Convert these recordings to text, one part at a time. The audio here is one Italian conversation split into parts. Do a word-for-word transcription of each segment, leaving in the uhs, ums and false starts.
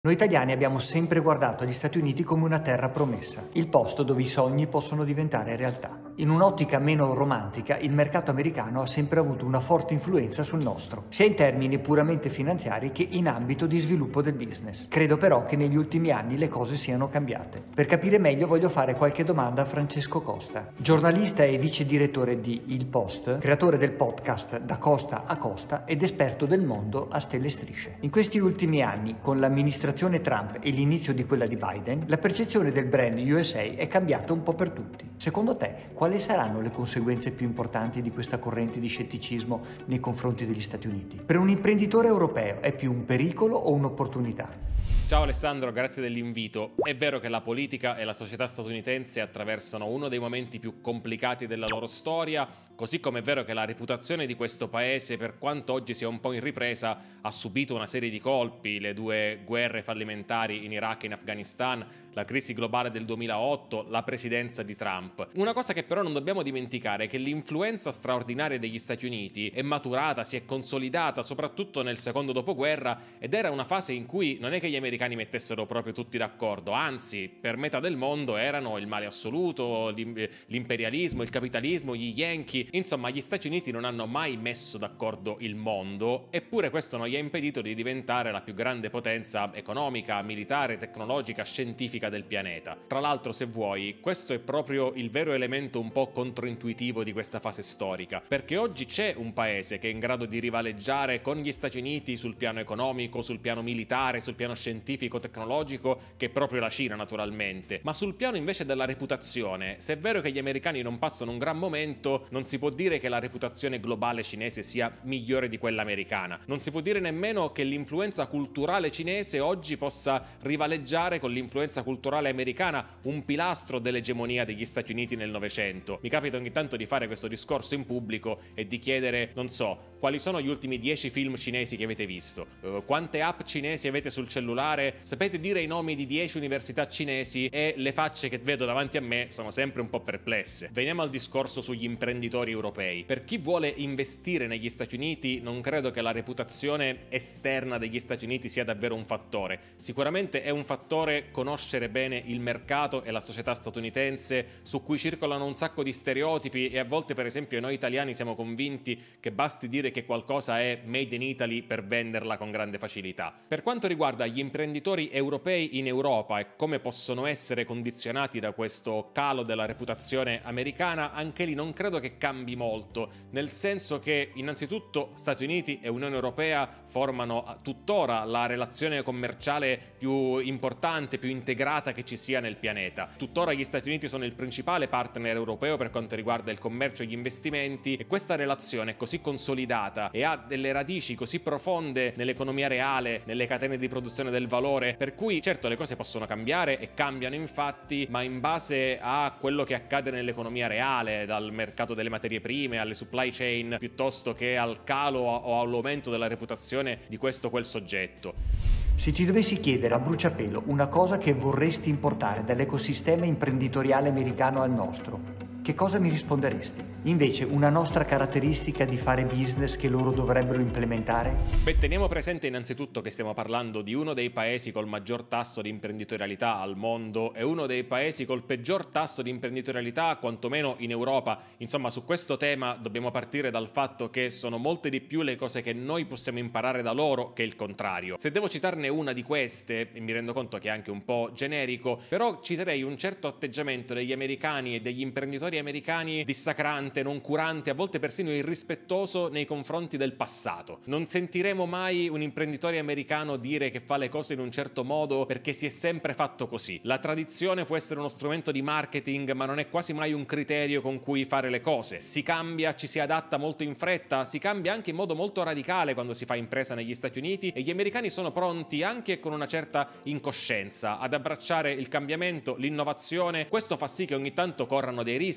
Noi italiani abbiamo sempre guardato gli Stati Uniti come una terra promessa, il posto dove i sogni possono diventare realtà. In un'ottica meno romantica, il mercato americano ha sempre avuto una forte influenza sul nostro, sia in termini puramente finanziari che in ambito di sviluppo del business. Credo però che negli ultimi anni le cose siano cambiate. Per capire meglio voglio fare qualche domanda a Francesco Costa, giornalista e vice direttore di Il Post, creatore del podcast Da Costa a Costa ed esperto del mondo a stelle e strisce. In questi ultimi anni, con l'amministrazione Trump e l'inizio di quella di Biden, la percezione del brand U S A è cambiata un po' per tutti. Secondo te, quali saranno le conseguenze più importanti di questa corrente di scetticismo nei confronti degli Stati Uniti? Per un imprenditore europeo è più un pericolo o un'opportunità? Ciao Alessandro, grazie dell'invito. È vero che la politica e la società statunitense attraversano uno dei momenti più complicati della loro storia, così come è vero che la reputazione di questo paese, per quanto oggi sia un po' in ripresa, ha subito una serie di colpi: le due guerre fallimentari in Iraq e in Afghanistan, la crisi globale del duemilaotto, la presidenza di Trump. Una cosa che però non dobbiamo dimenticare è che l'influenza straordinaria degli Stati Uniti è maturata, si è consolidata soprattutto nel secondo dopoguerra, ed era una fase in cui non è che gli americani mettessero proprio tutti d'accordo, anzi per metà del mondo erano il male assoluto, l'imperialismo, il capitalismo, gli Yankee, insomma gli Stati Uniti non hanno mai messo d'accordo il mondo, eppure questo non gli ha impedito di diventare la più grande potenza economica, militare, tecnologica, scientifica del pianeta. Tra l'altro, se vuoi, questo è proprio il vero elemento un po' controintuitivo di questa fase storica, perché oggi c'è un paese che è in grado di rivaleggiare con gli Stati Uniti sul piano economico, sul piano militare, sul piano scientifico, tecnologico, che è proprio la Cina naturalmente, ma sul piano invece della reputazione, se è vero che gli americani non passano un gran momento, non si può dire che la reputazione globale cinese sia migliore di quella americana, non si può dire nemmeno che l'influenza culturale cinese oggi possa rivaleggiare con l'influenza culturale americana, un pilastro dell'egemonia degli Stati Uniti nel Novecento. Mi capita ogni tanto di fare questo discorso in pubblico e di chiedere, non so, quali sono gli ultimi dieci film cinesi che avete visto, uh, quante app cinesi avete sul cellulare, sapete dire i nomi di dieci università cinesi, e le facce che vedo davanti a me sono sempre un po' perplesse. Veniamo al discorso sugli imprenditori europei. Per chi vuole investire negli Stati Uniti, non credo che la reputazione esterna degli Stati Uniti sia davvero un fattore. Sicuramente è un fattore conoscere bene il mercato e la società statunitense, su cui circolano un sacco di stereotipi, e a volte per esempio noi italiani siamo convinti che basti dire che qualcosa è made in Italy per venderla con grande facilità. Per quanto riguarda gli imprenditori europei in Europa e come possono essere condizionati da questo calo della reputazione americana, anche lì non credo che cambi molto, nel senso che innanzitutto Stati Uniti e Unione Europea formano tuttora la relazione commerciale più importante, più integrata che ci sia nel pianeta. Tuttora gli Stati Uniti sono il principale partner europeo per quanto riguarda il commercio e gli investimenti, e questa relazione è così consolidata e ha delle radici così profonde nell'economia reale, nelle catene di produzione del valore, per cui certo le cose possono cambiare, e cambiano infatti, ma in base a quello che accade nell'economia reale, dal mercato delle materie prime alle supply chain, piuttosto che al calo o all'aumento della reputazione di questo o quel soggetto. Se ti dovessi chiedere a bruciapelo una cosa che vorresti importare dall'ecosistema imprenditoriale americano al nostro, che cosa mi risponderesti? Invece, una nostra caratteristica di fare business che loro dovrebbero implementare? Beh, teniamo presente innanzitutto che stiamo parlando di uno dei paesi col maggior tasso di imprenditorialità al mondo e uno dei paesi col peggior tasso di imprenditorialità, quantomeno in Europa. Insomma, su questo tema dobbiamo partire dal fatto che sono molte di più le cose che noi possiamo imparare da loro che il contrario. Se devo citarne una di queste, e mi rendo conto che è anche un po' generico, però citerei un certo atteggiamento degli americani e degli imprenditori americani dissacrante, noncurante, a volte persino irrispettoso nei confronti del passato. Non sentiremo mai un imprenditore americano dire che fa le cose in un certo modo perché si è sempre fatto così. La tradizione può essere uno strumento di marketing, ma non è quasi mai un criterio con cui fare le cose. Si cambia, ci si adatta molto in fretta, si cambia anche in modo molto radicale quando si fa impresa negli Stati Uniti, e gli americani sono pronti, anche con una certa incoscienza, ad abbracciare il cambiamento, l'innovazione. Questo fa sì che ogni tanto corrano dei rischi,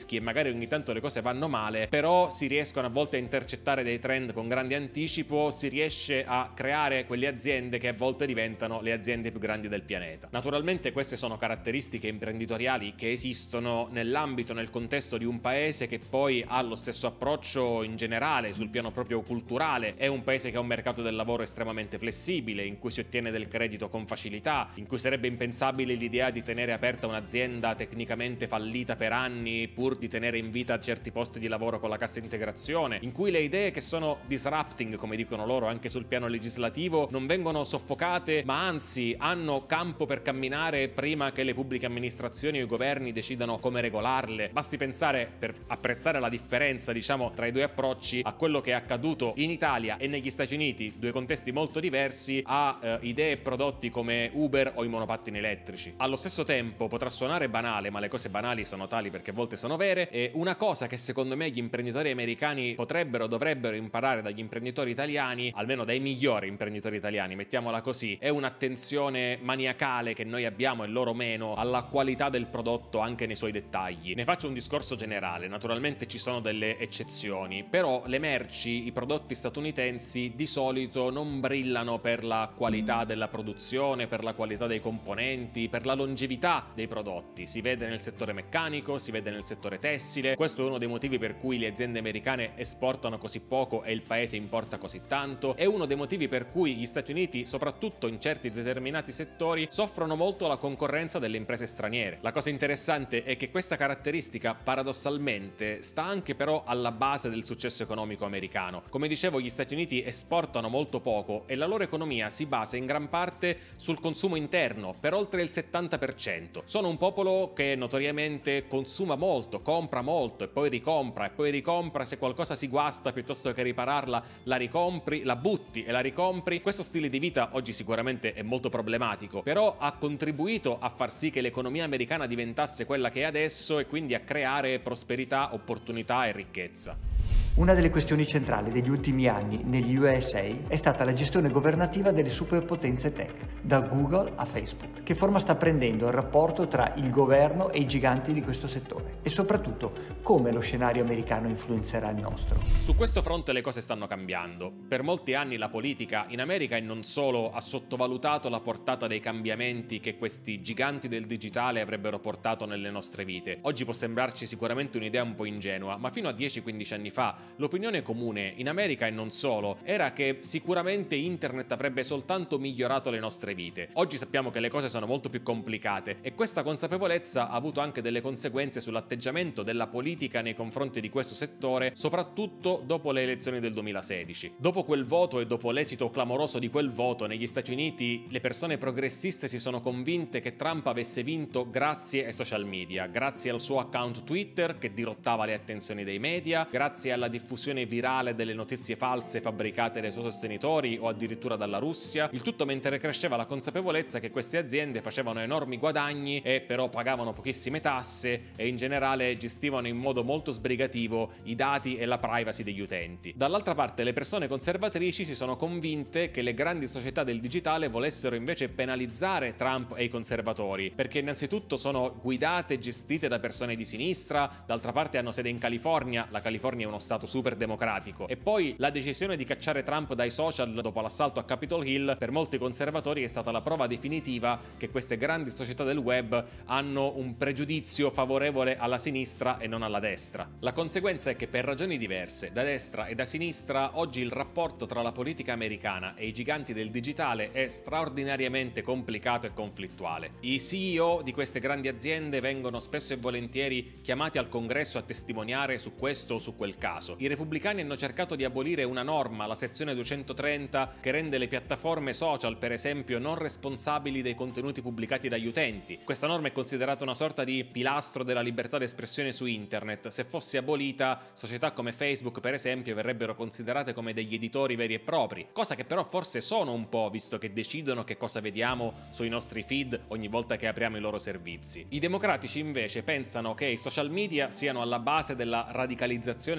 rischi e magari ogni tanto le cose vanno male, però si riescono a volte a intercettare dei trend con grande anticipo, si riesce a creare quelle aziende che a volte diventano le aziende più grandi del pianeta. Naturalmente queste sono caratteristiche imprenditoriali che esistono nell'ambito, nel contesto di un paese che poi ha lo stesso approccio in generale sul piano proprio culturale. È un paese che ha un mercato del lavoro estremamente flessibile, in cui si ottiene del credito con facilità, in cui sarebbe impensabile l'idea di tenere aperta un'azienda tecnicamente fallita per anni pur di tenere in vita certi posti di lavoro con la cassa integrazione, in cui le idee che sono disrupting, come dicono loro, anche sul piano legislativo non vengono soffocate, ma anzi hanno campo per camminare prima che le pubbliche amministrazioni o i governi decidano come regolarle. Basti pensare, per apprezzare la differenza diciamo tra i due approcci, a quello che è accaduto in Italia e negli Stati Uniti, due contesti molto diversi, a eh, idee e prodotti come Uber o i monopattini elettrici. Allo stesso tempo potrà suonare banale, ma le cose banali sono tali perché a volte sono vere, e una cosa che secondo me gli imprenditori americani potrebbero, dovrebbero imparare dagli imprenditori italiani, almeno dai migliori imprenditori italiani, mettiamola così, è un'attenzione maniacale che noi abbiamo e loro meno alla qualità del prodotto anche nei suoi dettagli. Ne faccio un discorso generale, naturalmente ci sono delle eccezioni, però le merci, i prodotti statunitensi di solito non brillano per la qualità della produzione, per la qualità dei componenti, per la longevità dei prodotti. Si vede nel settore meccanico, si vede nel settore tessile. Questo è uno dei motivi per cui le aziende americane esportano così poco e il paese importa così tanto. È uno dei motivi per cui gli Stati Uniti, soprattutto in certi determinati settori, soffrono molto la concorrenza delle imprese straniere. La cosa interessante è che questa caratteristica paradossalmente sta anche però alla base del successo economico americano. Come dicevo, gli Stati Uniti esportano molto poco e la loro economia si basa in gran parte sul consumo interno, per oltre il settanta per cento. Sono un popolo che notoriamente consuma molto, compra molto e poi ricompra e poi ricompra. Se qualcosa si guasta, piuttosto che ripararla, la ricompri, la butti e la ricompri. Questo stile di vita oggi sicuramente è molto problematico, però ha contribuito a far sì che l'economia americana diventasse quella che è adesso e quindi a creare prosperità, opportunità e ricchezza. Una delle questioni centrali degli ultimi anni negli U S A è stata la gestione governativa delle superpotenze tech, da Google a Facebook. Che forma sta prendendo il rapporto tra il governo e i giganti di questo settore? E soprattutto, come lo scenario americano influenzerà il nostro? Su questo fronte le cose stanno cambiando. Per molti anni la politica in America e non solo ha sottovalutato la portata dei cambiamenti che questi giganti del digitale avrebbero portato nelle nostre vite. Oggi può sembrarci sicuramente un'idea un po' ingenua, ma fino a dieci quindici anni fa l'opinione comune in America e non solo era che sicuramente internet avrebbe soltanto migliorato le nostre vite. Oggi sappiamo che le cose sono molto più complicate e questa consapevolezza ha avuto anche delle conseguenze sull'atteggiamento della politica nei confronti di questo settore, soprattutto dopo le elezioni del duemilasedici. Dopo quel voto e dopo l'esito clamoroso di quel voto negli Stati Uniti, le persone progressiste si sono convinte che Trump avesse vinto grazie ai social media, grazie al suo account Twitter che dirottava le attenzioni dei media, grazie alla diffusione virale delle notizie false fabbricate dai suoi sostenitori o addirittura dalla Russia, il tutto mentre cresceva la consapevolezza che queste aziende facevano enormi guadagni e però pagavano pochissime tasse e in generale gestivano in modo molto sbrigativo i dati e la privacy degli utenti. Dall'altra parte le persone conservatrici si sono convinte che le grandi società del digitale volessero invece penalizzare Trump e i conservatori, perché innanzitutto sono guidate e gestite da persone di sinistra, d'altra parte hanno sede in California, la California è uno stato super democratico, e poi la decisione di cacciare Trump dai social dopo l'assalto a Capitol Hill per molti conservatori è stata la prova definitiva che queste grandi società del web hanno un pregiudizio favorevole alla sinistra e non alla destra. La conseguenza è che per ragioni diverse, da destra e da sinistra, oggi il rapporto tra la politica americana e i giganti del digitale è straordinariamente complicato e conflittuale. I C E O di queste grandi aziende vengono spesso e volentieri chiamati al Congresso a testimoniare su questo o su quel caso. I repubblicani hanno cercato di abolire una norma, la sezione duecentotrenta, che rende le piattaforme social, per esempio, non responsabili dei contenuti pubblicati dagli utenti. Questa norma è considerata una sorta di pilastro della libertà d'espressione su internet. Se fosse abolita, società come Facebook, per esempio, verrebbero considerate come degli editori veri e propri, cosa che però forse sono un po', visto che decidono che cosa vediamo sui nostri feed ogni volta che apriamo i loro servizi. I democratici invece pensano che i social media siano alla base della radicalizzazione crescente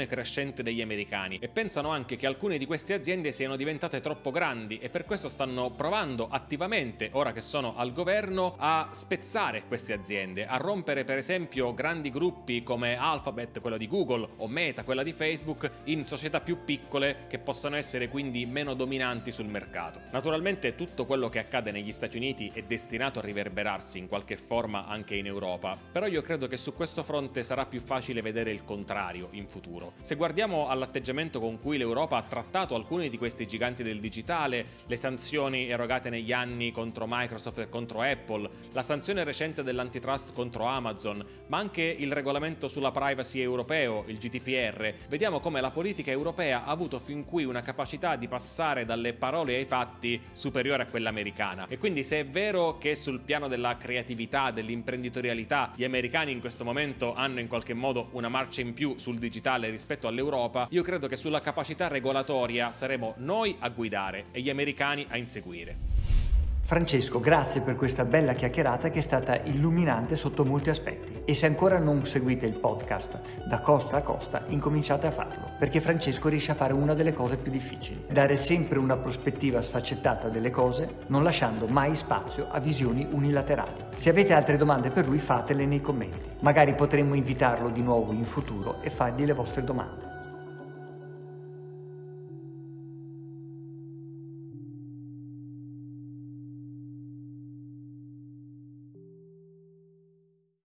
cosciente degli americani e pensano anche che alcune di queste aziende siano diventate troppo grandi e per questo stanno provando attivamente, ora che sono al governo, a spezzare queste aziende, a rompere per esempio grandi gruppi come Alphabet, quella di Google, o Meta, quella di Facebook, in società più piccole che possano essere quindi meno dominanti sul mercato. Naturalmente tutto quello che accade negli Stati Uniti è destinato a riverberarsi in qualche forma anche in Europa, però io credo che su questo fronte sarà più facile vedere il contrario in futuro. Se guardiamo all'atteggiamento con cui l'Europa ha trattato alcuni di questi giganti del digitale, le sanzioni erogate negli anni contro Microsoft e contro Apple, la sanzione recente dell'antitrust contro Amazon, ma anche il regolamento sulla privacy europeo, il G D P R, vediamo come la politica europea ha avuto fin qui una capacità di passare dalle parole ai fatti superiore a quella americana. E quindi se è vero che sul piano della creatività, dell'imprenditorialità, gli americani in questo momento hanno in qualche modo una marcia in più sul digitale rispetto all'Europa, io credo che sulla capacità regolatoria saremo noi a guidare e gli americani a inseguire. Francesco, grazie per questa bella chiacchierata che è stata illuminante sotto molti aspetti. E se ancora non seguite il podcast da costa a costa, incominciate a farlo, perché Francesco riesce a fare una delle cose più difficili: dare sempre una prospettiva sfaccettata delle cose, non lasciando mai spazio a visioni unilaterali. Se avete altre domande per lui, fatele nei commenti. Magari potremmo invitarlo di nuovo in futuro e fargli le vostre domande.